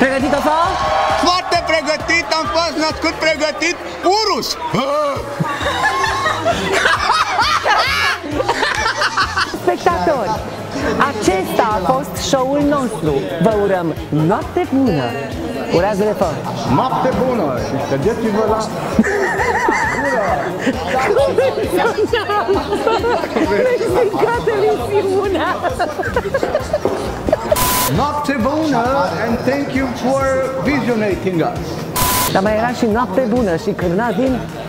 Pregătit o să? Foarte pregătit, am fost născut pregătit, Urus! Spectatori, acesta a fost show-ul nostru. Vă urăm noapte bună! Urează-le fă! Noapte bună și ștergeți-vă la... Explicat emisiunea! Noapte bună and thank you for visionating us! Dar mai era și noapte bună și cârnați din